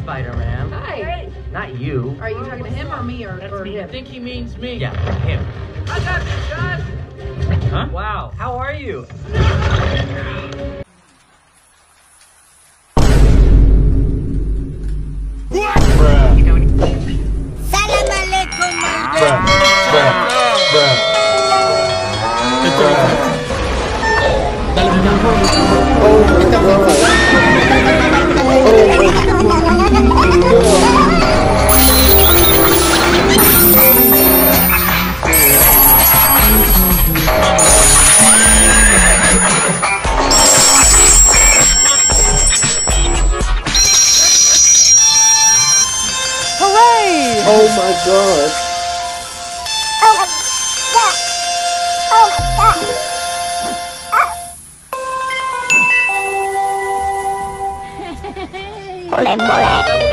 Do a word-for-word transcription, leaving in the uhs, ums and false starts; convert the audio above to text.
Spider-Man. Hi. Not you. Are you talking to him or me or, That's or me. him? I think he means me. Yeah, him. I got this, guys. Huh? Wow, how are you? Salam alaikum, my Bruh, bruh, bruh. Hooray! Oh my god. Oh my god! Oh my god! Mole, mole.